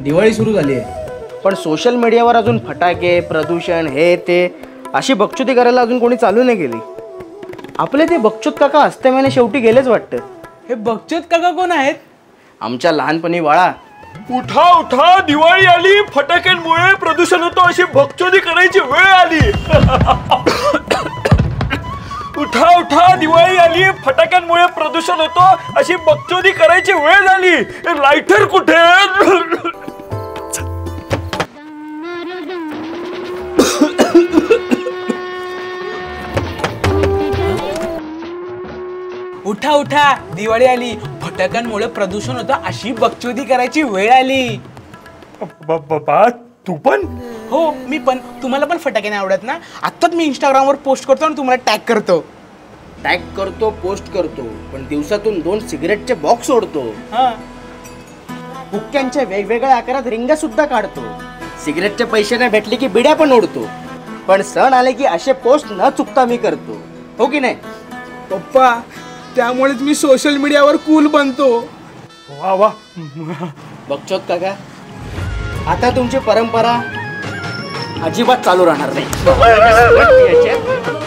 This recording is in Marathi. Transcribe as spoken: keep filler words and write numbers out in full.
दिवाळी सुरू झाली आहे, पण सोशल मीडियावर अजून फटाके, प्रदूषण, हे ते अशी बकचुदी करायला अजून कोणी चालू नाही केली. आपले ते बकचूद काका अस्तम्याने शेवटी गेलेच वाटतं. हे बकचूद काका कोण आहेत? आमच्या लहानपणी बाळा. उठा उठा, दिवाळी आली, फटाक्यांमुळे प्रदूषण होतं अशी बकचोदी करायची वेळ आली. उठा उठा, दिवाळी आली, फटाक्यांमुळे प्रदूषण होतं अशी बकचोदी करायची वेळ झाली. लायटर कुठे? उठा उठा, दिवाळी आली, फटाक्यांमुळे प्रदूषण होतं अशी बकचोदी करायची वेळ आली. बाबा तू पण? हो मी पण. तुम्हाला पण फटाके नाही आवडत ना? आत्ताच मी इंस्टाग्रामवर पोस्ट करतो आणि तुम्हाला टॅग करतो. टॅग करतो, पोस्ट करतो, पण दिवसातून दोन सिगरेटचे बॉक्स सोडतो. हुक्क्यांच्या वेगवेगळ्या आकारात रिंगा सुद्धा काढतो. सिगरेटचे पैसे नाही भेटले की बिड्या पण ओढतो. पण सण आले की असे पोस्ट न चुकता मी करतो. हो की नाही पप्पा? त्यामुळेच मी सोशल मीडियावर कूल बनतो. वा वा. बकचोद काका, आता तुमची परंपरा अजिबात चालू राहणार नाही.